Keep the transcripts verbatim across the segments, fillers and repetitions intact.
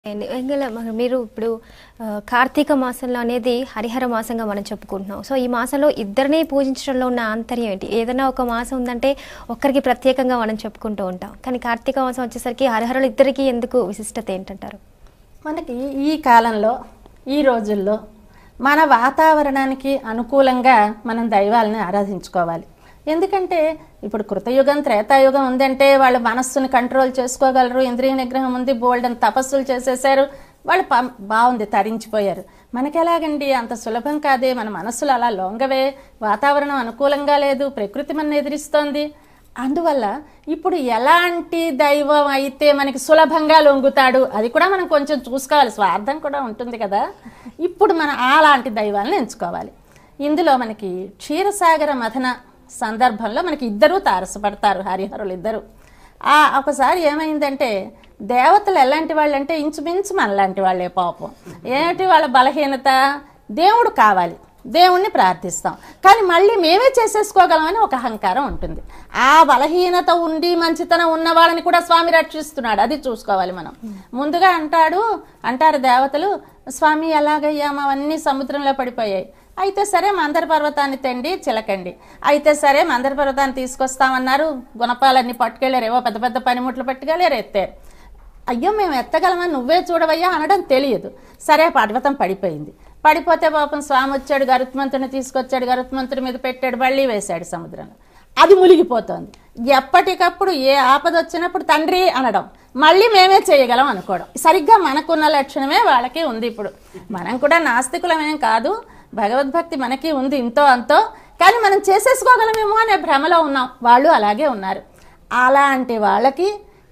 మీరు ఇప్పుడు కార్తీక మాసంలో అనేది హరిహర మాసంగా మనం చెప్పుకుంటున్నాం. సో ఈ మాసంలో ఇద్దరిని పూజించడంలో ఉన్న ఆంతర్యం ఏంటి? ఏదైనా ఒక మాసం ఉందంటే ఒక్కరికి ప్రత్యేకంగా మనం చెప్పుకుంటూ ఉంటాం, కానీ కార్తీక మాసం వచ్చేసరికి హరిహరులు ఇద్దరికి ఎందుకు విశిష్టత ఏంటంటారు? మనకి ఈ కాలంలో ఈ రోజుల్లో మన వాతావరణానికి అనుకూలంగా మనం దైవాలని ఆరాధించుకోవాలి. ఎందుకంటే ఇప్పుడు కృతయుగం త్రేతాయుగం ఉందంటే వాళ్ళు మనస్సుని కంట్రోల్ చేసుకోగలరు, ఇంద్రియ నిగ్రహం ఉంది, బోల్డ్ అని తపస్సులు చేసేసారు, వాళ్ళు బాగుంది తరించిపోయారు. మనకి ఎలాగండి, అంత సులభం కాదే, మన మనస్సులు అలా లొంగవే, వాతావరణం అనుకూలంగా లేదు, ప్రకృతి మన ఎదిరిస్తోంది. అందువల్ల ఇప్పుడు ఎలాంటి దైవం అయితే మనకి సులభంగా లొంగుతాడు అది కూడా మనం కొంచెం చూసుకోవాలి, స్వార్థం కూడా ఉంటుంది కదా. ఇప్పుడు మనం అలాంటి దైవాలను ఎంచుకోవాలి. ఇందులో మనకి క్షీరసాగర మథన సందర్భంలో మనకి ఇద్దరూ తారసపడతారు, హరిహరులు ఇద్దరు. ఆ ఒకసారి ఏమైందంటే దేవతలు ఎలాంటి వాళ్ళు అంటే ఇంచుమించు మనలాంటి వాళ్ళే. పాపం ఏమిటి వాళ్ళ బలహీనత, దేవుడు కావాలి, దేవుణ్ణి ప్రార్థిస్తాం, కానీ మళ్ళీ మేమే చేసేసుకోగలమని ఒక అహంకారం ఉంటుంది. ఆ బలహీనత ఉండి మంచితనం ఉన్న వాళ్ళని కూడా స్వామి రక్షిస్తున్నాడు, అది చూసుకోవాలి మనం. ముందుగా అంటాడు అంటారు దేవతలు, స్వామి ఎలాగయ్యా అవన్నీ సముద్రంలో పడిపోయాయి, అయితే సరే మందర పర్వతాన్ని తెండి చిలకండి, అయితే సరే మందర పర్వతాన్ని తీసుకొస్తామన్నారు, గుణపాలన్నీ పట్టుకెళ్ళారు, ఏవో పెద్ద పెద్ద పనిముట్లు పట్టుకెళ్ళారు, ఎత్తారు. అయ్యో మేము ఎత్తగలమని నువ్వే చూడవయ్యా అనడం తెలియదు. సరే పర్వతం పడిపోయింది, పడిపోతే పాపం స్వామి వచ్చాడు, గరుత్మంతుని తీసుకొచ్చాడు, గరుత్మంతుడి మీద పెట్టాడు, మళ్ళీ వేశాడు సముద్రంలో, అది మునిగిపోతుంది. ఎప్పటికప్పుడు ఏ ఆపద వచ్చినప్పుడు తండ్రి అనడం, మళ్ళీ మేమే చేయగలం అనుకోవడం, సరిగ్గా మనకున్న లక్షణమే వాళ్ళకి ఉంది. ఇప్పుడు మనం కూడా నాస్తికులమేం కాదు, భగవద్భక్తి మనకి ఉంది ఇంతో అంతో, కానీ మనం చేసేసుకోగలమేమో అనే భ్రమలో ఉన్నాం, వాళ్ళు అలాగే ఉన్నారు. అలాంటి వాళ్ళకి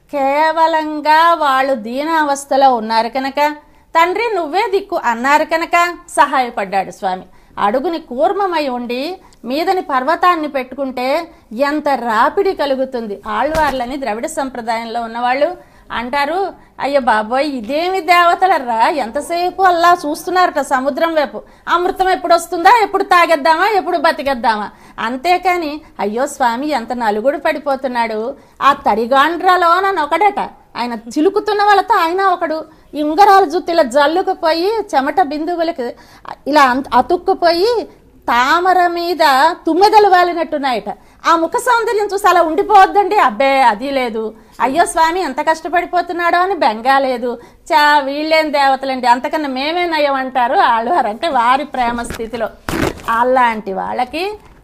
కేవలంగా వాళ్ళు దీనావస్థలో ఉన్నారు కనుక తండ్రి నువ్వే దిక్కు అన్నారు కనుక సహాయపడ్డాడు స్వామి. అడుగుని కూర్మమై ఉండి మీదని పర్వతాన్ని పెట్టుకుంటే ఎంత రాపిడి కలుగుతుంది. ఆళ్వార్లని ద్రవిడ సంప్రదాయంలో ఉన్నవాళ్ళు అంటారు, అయ్యో బాబోయ్ ఇదేమి దేవతలర్రా, ఎంతసేపు అలా చూస్తున్నారట సముద్రం వైపు, అమృతం ఎప్పుడు వస్తుందా, ఎప్పుడు తాగేద్దామా, ఎప్పుడు బతికేద్దామా, అంతేకాని అయ్యో స్వామి ఎంత నలుగుడు పడిపోతున్నాడు, ఆ తడిగాండ్రలోన ఒకడట, ఆయన చిలుకుతున్న వాళ్ళతో ఆయన ఒకడు, ఈ ఉంగరాల జుత్తు ఇలా జల్లుకుపోయి చెమట బిందువులకి ఇలా అతుక్కుపోయి తామర మీద తుమ్మెదలు వాలినట్టున్నాయట. ఆ ముఖ సౌందర్యం చూసి అలా ఉండిపోవద్దండి, అబ్బే అది లేదు, అయ్యో స్వామి ఎంత కష్టపడిపోతున్నాడో అని బెంగా లేదు, చా వీళ్ళేం దేవతలండి అంతకన్నా మేమే నయం అంటారు ఆళ్వారు, అంటే వారి ప్రేమ స్థితిలో. అలాంటి వాళ్ళకి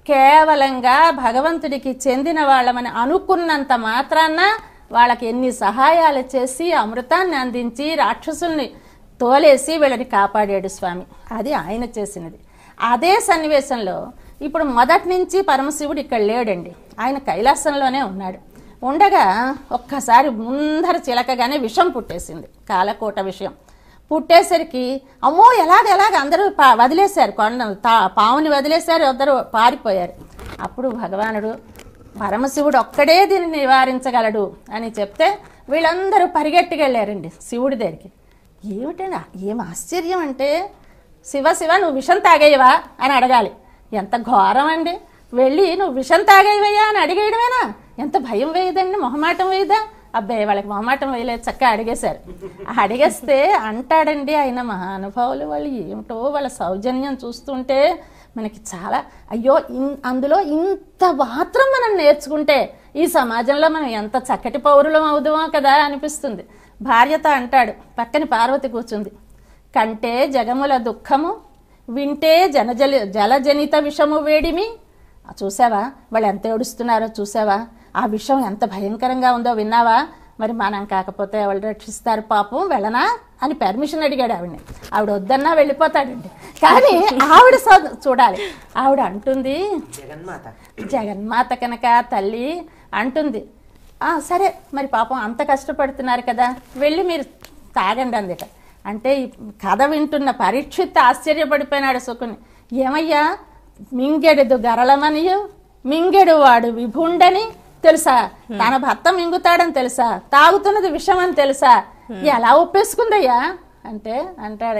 కేవలంగా భగవంతుడికి చెందిన వాళ్ళమని అనుకున్నంత మాత్రాన వాళ్ళకి ఎన్ని సహాయాలు చేసి అమృతాన్ని అందించి రాక్షసుల్ని తోలేసి వీళ్ళని కాపాడాడు స్వామి, అది ఆయన చేసినది. అదే సన్నివేశంలో ఇప్పుడు మొదటి నుంచి పరమశివుడు ఇక్కడ లేడండి, ఆయన కైలాసంలోనే ఉన్నాడు. ఉండగా ఒక్కసారి ముందర చిలకగానే విషం పుట్టేసింది, కాలకోట విషయం పుట్టేసరికి అమ్మో ఎలాగ ఎలాగ అందరూ పా వదిలేశారు, కొండ పావుని వదిలేశారు, అందరూ పారిపోయారు. అప్పుడు భగవానుడు పరమశివుడు ఒక్కడే దీన్ని నివారించగలడు అని చెప్తే వీళ్ళందరూ పరిగెట్టుకెళ్ళారండి శివుడి దగ్గరికి. ఏమిటండి ఏం ఆశ్చర్యం అంటే, శివ శివ నువ్వు విషం తాగేయవా అని అడగాలి, ఎంత ఘోరం అండి. వెళ్ళి నువ్వు విషం తాగేవయ్యా అని అడిగేయడమేనా, ఎంత భయం వేయదండి, మొహమాటం వేయదా? అబ్బాయి వాళ్ళకి మొహమాటం వేయలేదు, చక్కగా అడిగేశారు. అడిగేస్తే అంటాడండి ఆయన మహానుభావులు వాళ్ళు, ఏమిటో వాళ్ళ సౌజన్యం చూస్తుంటే మనకి చాలా అయ్యో ఇన్ అందులో ఇంత మాత్రం మనం నేర్చుకుంటే ఈ సమాజంలో మనం ఎంత చక్కటి పౌరులం అవుదామో కదా అనిపిస్తుంది. భార్యతో అంటాడు, పక్కన పార్వతి కూర్చుంది, కంటే జగముల దుఃఖము వింటే జనజలి జలజనిత విషము వేడిమి, చూసావా వాళ్ళు ఎంత ఏడుస్తున్నారో చూసావా, ఆ విషయం ఎంత భయంకరంగా ఉందో విన్నావా, మరి మనం కాకపోతే వాళ్ళు రక్షిస్తారు పాపం వెళ్ళనా అని పర్మిషన్ అడిగాడు ఆవిడని. ఆవిడ వద్దన్నా వెళ్ళిపోతాడండి, కానీ ఆవిడ చూడాలి. ఆవిడ అంటుంది జగన్మాత జగన్మాత కనుక తల్లి అంటుంది, సరే మరి పాపం అంత కష్టపడుతున్నారు కదా వెళ్ళి మీరు తాగండి అందుక. అంటే ఈ కథ వింటున్న పరీక్షిత్ ఆశ్చర్యపడిపోయినాడు సుకుని, ఏమయ్యా మింగెడుదు గరళమనియు మింగెడు వాడు విభుండని తెలుసా, తన భర్త మింగుతాడని తెలుసా, తాగుతున్నది విషం అని తెలుసా, ఎలా ఒప్పేసుకుందయ్యా అంటే అంటాడే,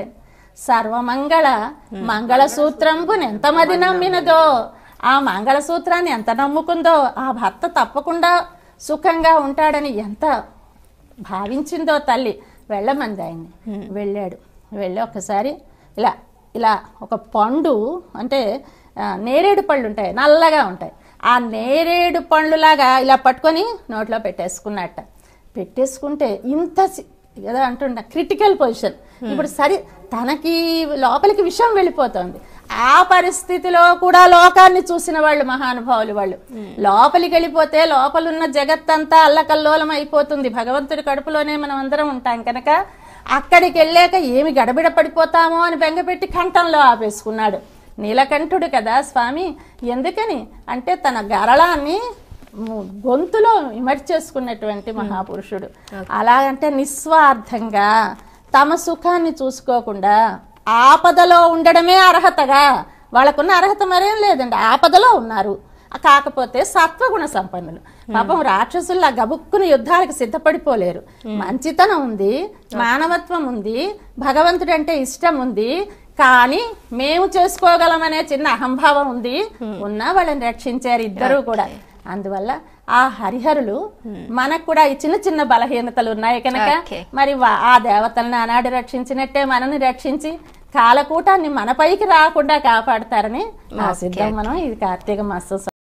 సర్వమంగళ మంగళసూత్రంబు ఎంతమంది నమ్మినదో, ఆ మంగళసూత్రాన్ని ఎంత నమ్ముకుందో, ఆ భర్త తప్పకుండా సుఖంగా ఉంటాడని ఎంత భావించిందో తల్లి. వెళ్ళమంది ఆయన్ని. వెళ్ళాడు. వెళ్ళి ఒకసారి ఇలా ఇలా ఒక పండు అంటే నేరేడు పళ్ళు ఉంటాయి, నల్లగా ఉంటాయి, ఆ నేరేడు పండ్లులాగా ఇలా పట్టుకొని నోట్లో పెట్టేసుకున్నట్ట. పెట్టేసుకుంటే ఇంత ఏదో అంటుండ క్రిటికల్ పొజిషన్. ఇప్పుడు సరి తనకి లోపలికి విషయం వెళ్ళిపోతుంది. ఆ పరిస్థితిలో కూడా లోకాన్ని చూసిన వాళ్ళు మహానుభావులు. వాళ్ళు లోపలికి వెళ్ళిపోతే లోపలున్న జగత్తంతా అల్లకల్లోలం అయిపోతుంది. భగవంతుడి కడుపులోనే మనం అందరం ఉంటాం కనుక అక్కడికి వెళ్ళాక ఏమి గడబిడ పడిపోతామో అని బెంగపెట్టి కంఠంలో ఆపేసుకున్నాడు. నీలకంఠుడు కదా స్వామి. ఎందుకని అంటే తన గరళాన్ని గొంతులో ఇమర్చేసుకున్నటువంటి మహాపురుషుడు. అలాగంటే నిస్వార్థంగా తమ సుఖాన్ని చూసుకోకుండా ఆపదలో ఉండడమే అర్హతగా, వాళ్ళకున్న అర్హత మరేం లేదండి, ఆపదలో ఉన్నారు. కాకపోతే సత్వగుణ సంపన్నులు. పాపం రాక్షసుల్లా గబుక్కుని యుద్ధాలకు సిద్ధపడిపోలేరు. మంచితనం ఉంది, మానవత్వం ఉంది, భగవంతుడు అంటే ఇష్టం ఉంది, కానీ మేము చేసుకోగలమనే చిన్న అహంభావం ఉంది. ఉన్నా వాళ్ళని రక్షించారు ఇద్దరు కూడా. అందువల్ల ఆ హరిహరులు మనకు కూడా ఈ చిన్న చిన్న బలహీనతలు ఉన్నాయి కనుక మరి ఆ దేవతలను ఆనాడు రక్షించినట్టే మనని రక్షించి కాలకూటాన్ని మన పైకి రాకుండా కాపాడతారని ఆశిద్దాం మనం. ఇది కార్తీక మాసం.